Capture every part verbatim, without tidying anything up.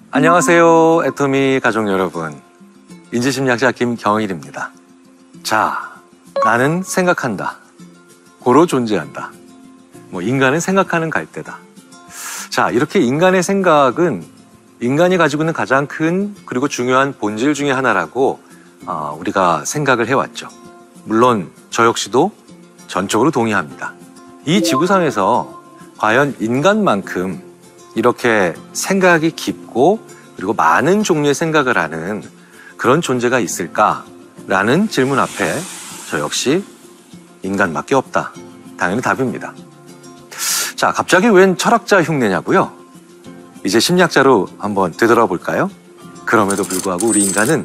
안녕하세요, 애토미 가족 여러분. 인지심리학자 김경일입니다. 자, 나는 생각한다. 고로 존재한다. 뭐 인간은 생각하는 갈대다. 자, 이렇게 인간의 생각은 인간이 가지고 있는 가장 큰 그리고 중요한 본질 중에 하나라고 어, 우리가 생각을 해왔죠. 물론 저 역시도 전적으로 동의합니다. 이 지구상에서 과연 인간만큼 이렇게 생각이 깊고 그리고 많은 종류의 생각을 하는 그런 존재가 있을까라는 질문 앞에 저 역시 인간밖에 없다. 당연히 답입니다. 자, 갑자기 웬 철학자 흉내냐고요? 이제 심리학자로 한번 되돌아볼까요? 그럼에도 불구하고 우리 인간은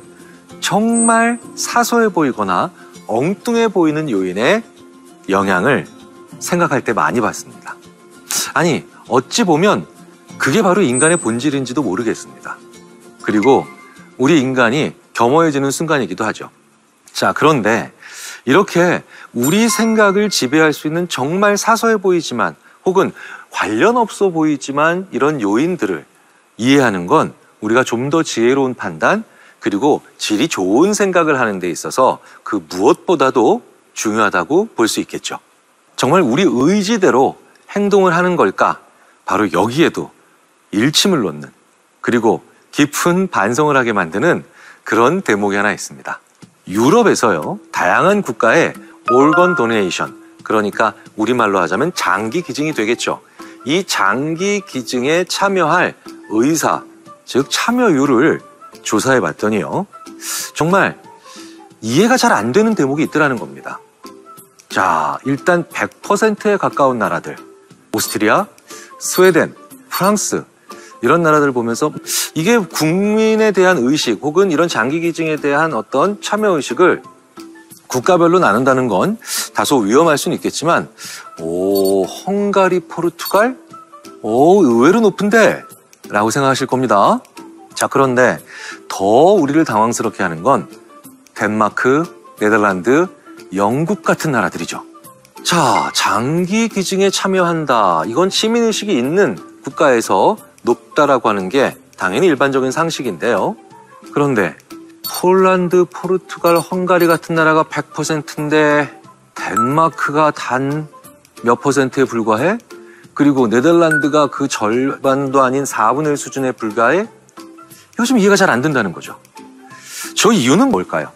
정말 사소해 보이거나 엉뚱해 보이는 요인의 영향을 생각할 때 많이 받습니다. 아니, 어찌 보면 그게 바로 인간의 본질인지도 모르겠습니다. 그리고 우리 인간이 겸허해지는 순간이기도 하죠. 자, 그런데 이렇게 우리 생각을 지배할 수 있는 정말 사소해 보이지만 혹은 관련 없어 보이지만 이런 요인들을 이해하는 건 우리가 좀 더 지혜로운 판단 그리고 질이 좋은 생각을 하는 데 있어서 그 무엇보다도 중요하다고 볼 수 있겠죠. 정말 우리 의지대로 행동을 하는 걸까? 바로 여기에도 일침을 놓는 그리고 깊은 반성을 하게 만드는 그런 대목이 하나 있습니다. 유럽에서요, 다양한 국가의 organ donation, 그러니까 우리말로 하자면 장기 기증이 되겠죠. 이 장기 기증에 참여할 의사, 즉 참여율을 조사해 봤더니요, 정말 이해가 잘 안 되는 대목이 있더라는 겁니다. 자, 일단 백 퍼센트에 가까운 나라들, 오스트리아, 스웨덴, 프랑스, 이런 나라들 보면서 이게 국민에 대한 의식 혹은 이런 장기 기증에 대한 어떤 참여 의식을 국가별로 나눈다는 건 다소 위험할 수는 있겠지만, 오, 헝가리, 포르투갈? 오, 의외로 높은데? 라고 생각하실 겁니다. 자, 그런데 더 우리를 당황스럽게 하는 건 덴마크, 네덜란드, 영국 같은 나라들이죠. 자, 장기 기증에 참여한다. 이건 시민의식이 있는 국가에서 높다라고 하는 게 당연히 일반적인 상식인데요. 그런데 폴란드, 포르투갈, 헝가리 같은 나라가 백 퍼센트인데 덴마크가 단 몇 퍼센트에 불과해? 그리고 네덜란드가 그 절반도 아닌 사분의 일 수준에 불과해? 이거 좀 이해가 잘 안 된다는 거죠. 저 이유는 뭘까요?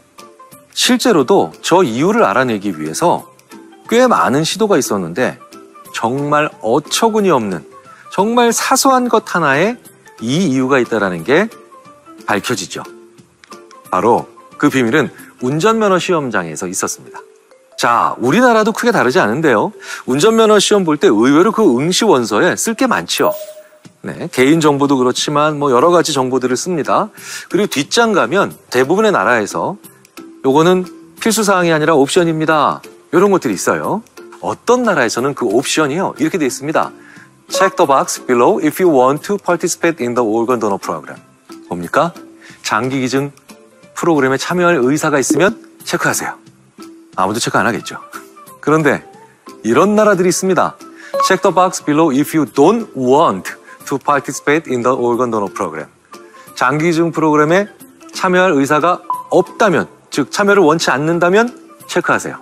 실제로도 저 이유를 알아내기 위해서 꽤 많은 시도가 있었는데 정말 어처구니 없는 정말 사소한 것 하나에 이 이유가 있다는 게 밝혀지죠. 바로 그 비밀은 운전면허 시험장에서 있었습니다. 자, 우리나라도 크게 다르지 않은데요. 운전면허 시험 볼 때 의외로 그 응시 원서에 쓸 게 많죠. 네, 개인정보도 그렇지만 뭐 여러 가지 정보들을 씁니다. 그리고 뒷장 가면 대부분의 나라에서 요거는 필수사항이 아니라 옵션입니다. 이런 것들이 있어요. 어떤 나라에서는 그 옵션이요, 이렇게 돼 있습니다. Check the box below if you want to participate in the organ donor program. 뭡니까? 장기 기증 프로그램에 참여할 의사가 있으면 체크하세요. 아무도 체크 안 하겠죠. 그런데 이런 나라들이 있습니다. Check the box below if you don't want to participate in the organ donor program. 장기 기증 프로그램에 참여할 의사가 없다면, 즉 참여를 원치 않는다면 체크하세요.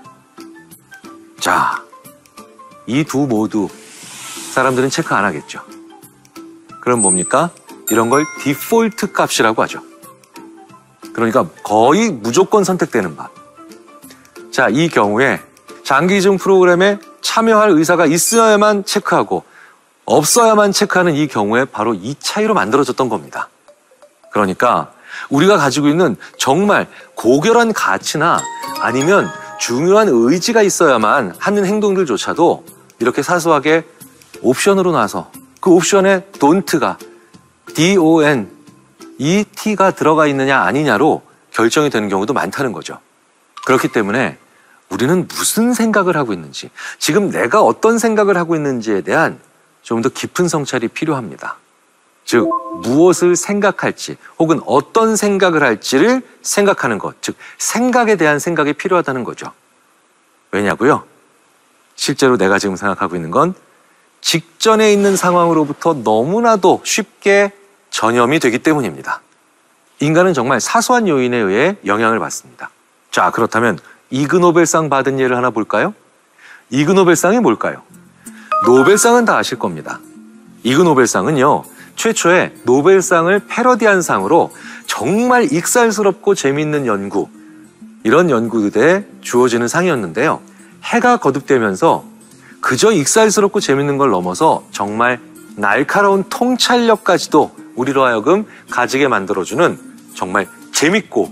자, 이 두 모두 사람들은 체크 안 하겠죠. 그럼 뭡니까? 이런 걸 디폴트 값이라고 하죠. 그러니까 거의 무조건 선택되는 밥. 자, 이 경우에 장기 기증 프로그램에 참여할 의사가 있어야만 체크하고 없어야만 체크하는 이 경우에 바로 이 차이로 만들어졌던 겁니다. 그러니까 우리가 가지고 있는 정말 고결한 가치나 아니면 중요한 의지가 있어야만 하는 행동들조차도 이렇게 사소하게 옵션으로 나서 그 옵션에 don't가 D-O-N, 이 T가 들어가 있느냐 아니냐로 결정이 되는 경우도 많다는 거죠. 그렇기 때문에 우리는 무슨 생각을 하고 있는지, 지금 내가 어떤 생각을 하고 있는지에 대한 좀 더 깊은 성찰이 필요합니다. 즉, 무엇을 생각할지 혹은 어떤 생각을 할지를 생각하는 것, 즉 생각에 대한 생각이 필요하다는 거죠. 왜냐고요? 실제로 내가 지금 생각하고 있는 건 직전에 있는 상황으로부터 너무나도 쉽게 전염이 되기 때문입니다. 인간은 정말 사소한 요인에 의해 영향을 받습니다. 자, 그렇다면 이그노벨상 받은 예를 하나 볼까요? 이그노벨상이 뭘까요? 노벨상은 다 아실 겁니다. 이그노벨상은요, 최초에 노벨상을 패러디한 상으로 정말 익살스럽고 재미있는 연구, 이런 연구들에 주어지는 상이었는데요. 해가 거듭되면서 그저 익살스럽고 재미있는 걸 넘어서 정말 날카로운 통찰력까지도 우리로 하여금 가지게 만들어주는 정말 재밌고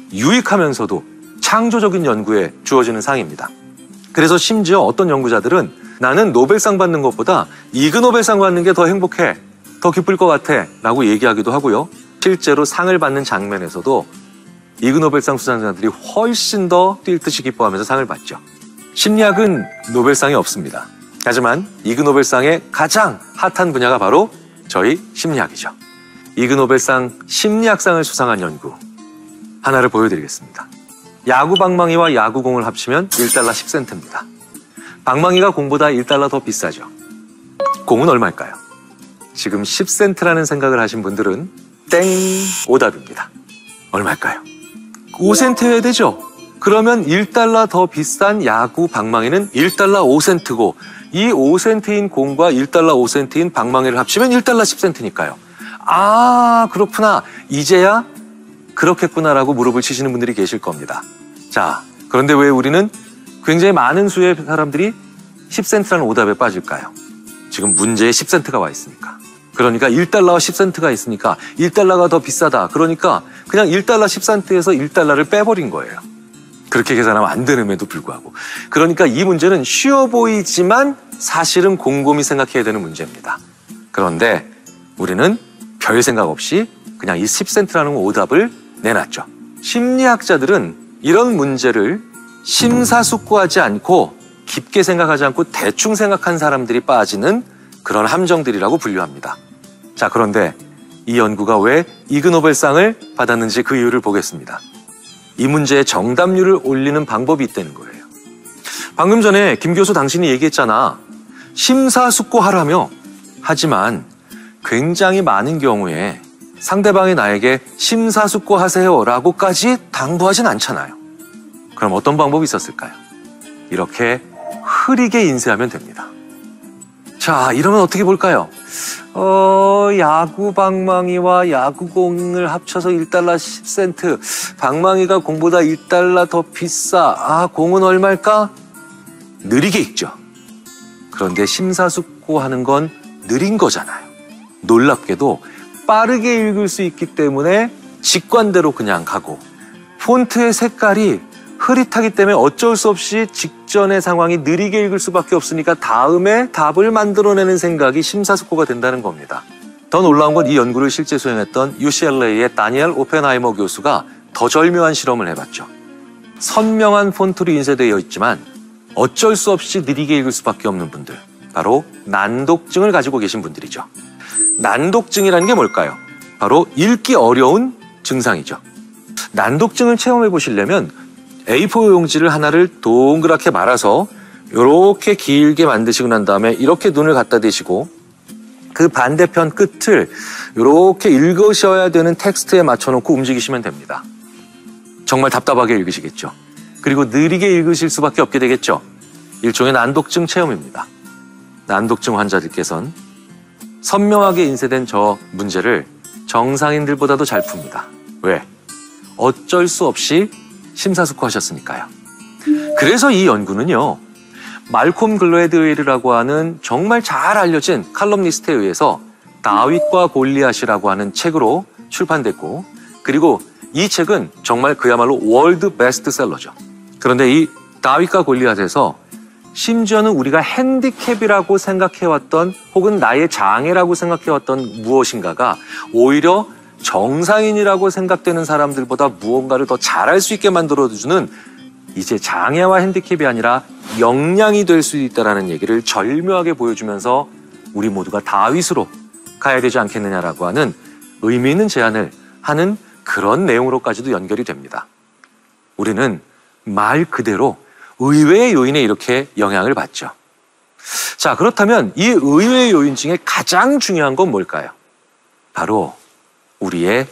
유익하면서도 창조적인 연구에 주어지는 상입니다. 그래서 심지어 어떤 연구자들은 나는 노벨상 받는 것보다 이그노벨상 받는 게 더 행복해, 더 기쁠 것 같아 라고 얘기하기도 하고요. 실제로 상을 받는 장면에서도 이그노벨상 수상자들이 훨씬 더 뛸 듯이 기뻐하면서 상을 받죠. 심리학은 노벨상이 없습니다. 하지만 이그노벨상의 가장 핫한 분야가 바로 저희 심리학이죠. 이그노벨상 심리학상을 수상한 연구 하나를 보여드리겠습니다. 야구 방망이와 야구공을 합치면 일 달러 십 센트입니다. 방망이가 공보다 일 달러 더 비싸죠. 공은 얼마일까요? 지금 십 센트라는 생각을 하신 분들은 땡, 오답입니다. 얼마일까요? 오 센트여야 되죠? 그러면 일 달러 더 비싼 야구 방망이는 일 달러 오 센트고 이 오 센트인 공과 일 달러 오 센트인 방망이를 합치면 일 달러 십 센트니까요. 아, 그렇구나. 이제야 그렇겠구나라고 무릎을 치시는 분들이 계실 겁니다. 자, 그런데 왜 우리는 굉장히 많은 수의 사람들이 십 센트라는 오답에 빠질까요? 지금 문제에 십 센트가 와 있으니까. 그러니까 일 달러와 십 센트가 있으니까 일 달러가 더 비싸다. 그러니까 그냥 일 달러 십 센트에서 일 달러를 빼버린 거예요. 그렇게 계산하면 안 되는데도 불구하고. 그러니까 이 문제는 쉬워 보이지만 사실은 곰곰이 생각해야 되는 문제입니다. 그런데 우리는 별 생각 없이 그냥 이 십 센트라는 오답을 내놨죠. 심리학자들은 이런 문제를 심사숙고하지 않고 깊게 생각하지 않고 대충 생각한 사람들이 빠지는 그런 함정들이라고 분류합니다. 자, 그런데 이 연구가 왜 이그노벨상을 받았는지 그 이유를 보겠습니다. 이 문제의 정답률을 올리는 방법이 있다는 거예요. 방금 전에 김 교수 당신이 얘기했잖아. 심사숙고하라며. 하지만 굉장히 많은 경우에 상대방이 나에게 심사숙고하세요 라고까지 당부하진 않잖아요. 그럼 어떤 방법이 있었을까요? 이렇게 흐리게 인쇄하면 됩니다. 자, 이러면 어떻게 볼까요? 어, 야구 방망이와 야구공을 합쳐서 일 달러 십 센트. 방망이가 공보다 일 달러 더 비싸. 아, 공은 얼마일까? 느리게 읽죠. 그런데 심사숙고하는 건 느린 거잖아요. 놀랍게도 빠르게 읽을 수 있기 때문에 직관대로 그냥 가고, 폰트의 색깔이 흐릿하기 때문에 어쩔 수 없이 직전의 상황이 느리게 읽을 수밖에 없으니까 다음에 답을 만들어내는 생각이 심사숙고가 된다는 겁니다. 더 놀라운 건 이 연구를 실제 수행했던 유씨엘에이의 다니엘 오펜하이머 교수가 더 절묘한 실험을 해봤죠. 선명한 폰트로 인쇄되어 있지만 어쩔 수 없이 느리게 읽을 수밖에 없는 분들, 바로 난독증을 가지고 계신 분들이죠. 난독증이라는 게 뭘까요? 바로 읽기 어려운 증상이죠. 난독증을 체험해 보시려면 에이 사 용지를 하나를 동그랗게 말아서 이렇게 길게 만드시고 난 다음에 이렇게 눈을 갖다 대시고 그 반대편 끝을 이렇게 읽으셔야 되는 텍스트에 맞춰놓고 움직이시면 됩니다. 정말 답답하게 읽으시겠죠. 그리고 느리게 읽으실 수밖에 없게 되겠죠. 일종의 난독증 체험입니다. 난독증 환자들께서는 선명하게 인쇄된 저 문제를 정상인들보다도 잘 풉니다. 왜? 어쩔 수 없이 심사숙고하셨으니까요. 그래서 이 연구는요, 말콤 글래드웰이라고 하는 정말 잘 알려진 칼럼니스트에 의해서 다윗과 골리앗이라고 하는 책으로 출판됐고, 그리고 이 책은 정말 그야말로 월드 베스트셀러죠. 그런데 이 다윗과 골리앗에서 심지어는 우리가 핸디캡이라고 생각해왔던 혹은 나의 장애라고 생각해왔던 무엇인가가 오히려 정상인이라고 생각되는 사람들보다 무언가를 더 잘할 수 있게 만들어주는, 이제 장애와 핸디캡이 아니라 역량이 될 수 있다는 얘기를 절묘하게 보여주면서 우리 모두가 다윗으로 가야 되지 않겠느냐라고 하는 의미 있는 제안을 하는 그런 내용으로까지도 연결이 됩니다. 우리는 말 그대로 의외의 요인에 이렇게 영향을 받죠. 자, 그렇다면 이 의외의 요인 중에 가장 중요한 건 뭘까요? 바로 우리의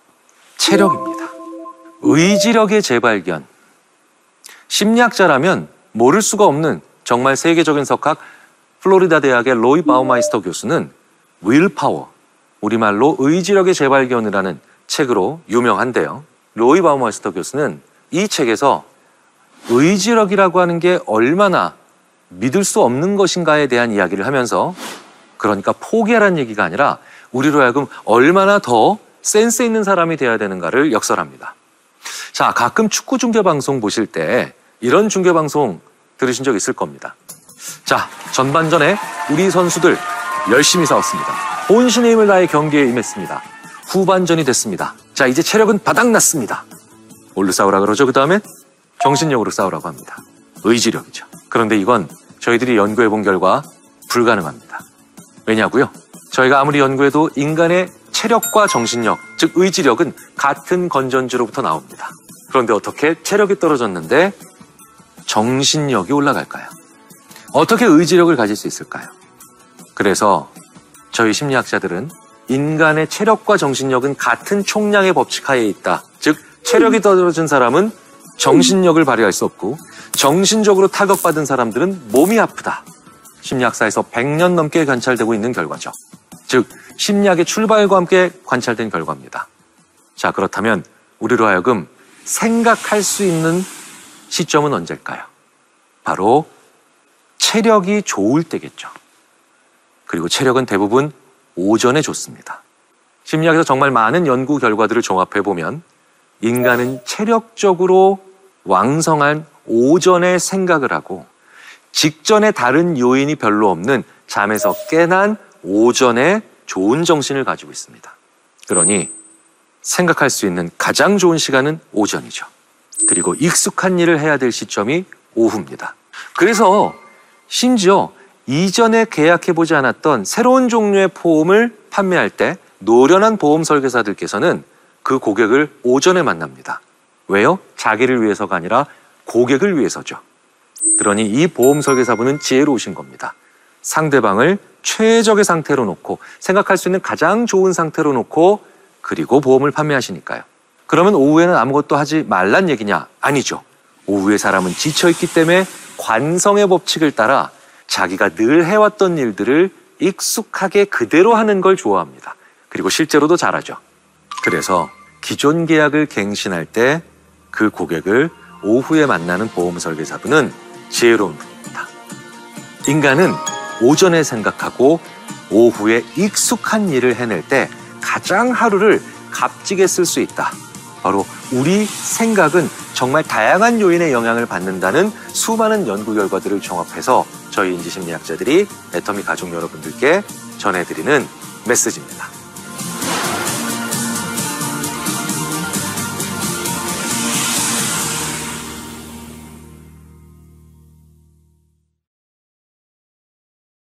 체력입니다. 의지력의 재발견. 심리학자라면 모를 수가 없는 정말 세계적인 석학 플로리다 대학의 로이 바우마이스터 교수는 윌파워, 우리말로 의지력의 재발견이라는 책으로 유명한데요. 로이 바우마이스터 교수는 이 책에서 의지력이라고 하는 게 얼마나 믿을 수 없는 것인가에 대한 이야기를 하면서, 그러니까 포기하라는 얘기가 아니라 우리로 하여금 얼마나 더 센스 있는 사람이 돼야 되는가를 역설합니다. 자, 가끔 축구 중계방송 보실 때 이런 중계방송 들으신 적 있을 겁니다. 자, 전반전에 우리 선수들 열심히 싸웠습니다. 본신의 힘을 다해 경기에 임했습니다. 후반전이 됐습니다. 자, 이제 체력은 바닥났습니다. 뭘로 싸우라 그러죠? 그 다음에 정신력으로 싸우라고 합니다. 의지력이죠. 그런데 이건 저희들이 연구해 본 결과 불가능합니다. 왜냐고요? 저희가 아무리 연구해도 인간의 체력과 정신력, 즉 의지력은 같은 건전지로부터 나옵니다. 그런데 어떻게 체력이 떨어졌는데 정신력이 올라갈까요? 어떻게 의지력을 가질 수 있을까요? 그래서 저희 심리학자들은 인간의 체력과 정신력은 같은 총량의 법칙 하에 있다. 즉 체력이 떨어진 사람은 정신력을 발휘할 수 없고 정신적으로 타격받은 사람들은 몸이 아프다. 심리학사에서 백 년 넘게 관찰되고 있는 결과죠. 즉 심리학의 출발과 함께 관찰된 결과입니다. 자, 그렇다면 우리로 하여금 생각할 수 있는 시점은 언제일까요? 바로 체력이 좋을 때겠죠. 그리고 체력은 대부분 오전에 좋습니다. 심리학에서 정말 많은 연구 결과들을 종합해보면 인간은 체력적으로 왕성한 오전에 생각을 하고 직전에 다른 요인이 별로 없는 잠에서 깨난 오전에 좋은 정신을 가지고 있습니다. 그러니 생각할 수 있는 가장 좋은 시간은 오전이죠. 그리고 익숙한 일을 해야 될 시점이 오후입니다. 그래서 심지어 이전에 계약해보지 않았던 새로운 종류의 보험을 판매할 때 노련한 보험 설계사들께서는 그 고객을 오전에 만납니다. 왜요? 자기를 위해서가 아니라 고객을 위해서죠. 그러니 이 보험 설계사분은 지혜로우신 겁니다. 상대방을 최적의 상태로 놓고 생각할 수 있는 가장 좋은 상태로 놓고 그리고 보험을 판매하시니까요. 그러면 오후에는 아무것도 하지 말란 얘기냐? 아니죠. 오후에 사람은 지쳐있기 때문에 관성의 법칙을 따라 자기가 늘 해왔던 일들을 익숙하게 그대로 하는 걸 좋아합니다. 그리고 실제로도 잘하죠. 그래서 기존 계약을 갱신할 때 그 고객을 오후에 만나는 보험 설계사분은 지혜로운 분입니다. 인간은 오전에 생각하고 오후에 익숙한 일을 해낼 때 가장 하루를 값지게 쓸 수 있다. 바로 우리 생각은 정말 다양한 요인의 영향을 받는다는 수많은 연구 결과들을 종합해서 저희 인지심리학자들이 애터미 가족 여러분들께 전해드리는 메시지입니다.